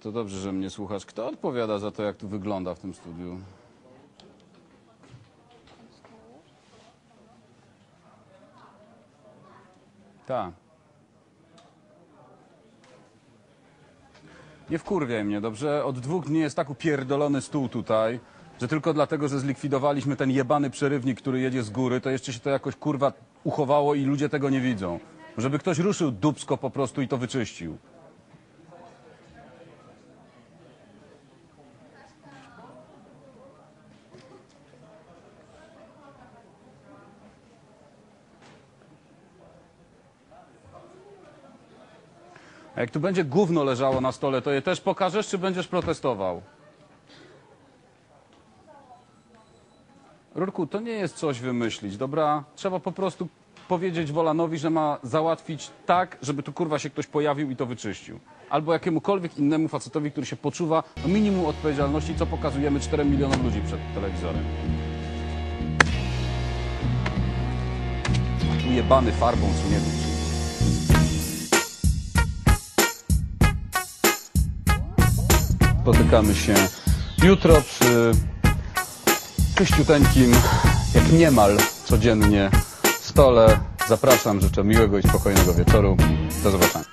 To dobrze, że mnie słuchasz. Kto odpowiada za to, jak tu wygląda w tym studiu? Tak. Nie wkurwiaj mnie, dobrze? Od 2 dni jest tak upierdolony stół tutaj, że tylko dlatego, że zlikwidowaliśmy ten jebany przerywnik, który jedzie z góry, to jeszcze się to jakoś kurwa uchowało i ludzie tego nie widzą. Żeby ktoś ruszył dupsko po prostu i to wyczyścił. A jak tu będzie gówno leżało na stole, to je też pokażesz, czy będziesz protestował? Rurku, to nie jest coś wymyślić, dobra? Trzeba po prostu powiedzieć Wolanowi, że ma załatwić tak, żeby tu kurwa się ktoś pojawił i to wyczyścił. Albo jakiemukolwiek innemu facetowi, który się poczuwa no minimum odpowiedzialności, co pokazujemy 4 milionom ludzi przed telewizorem. Ujebany farbą Suniewicz. Spotykamy się jutro przy czyściuteńkim, jak niemal codziennie stole. Zapraszam, życzę miłego i spokojnego wieczoru. Do zobaczenia.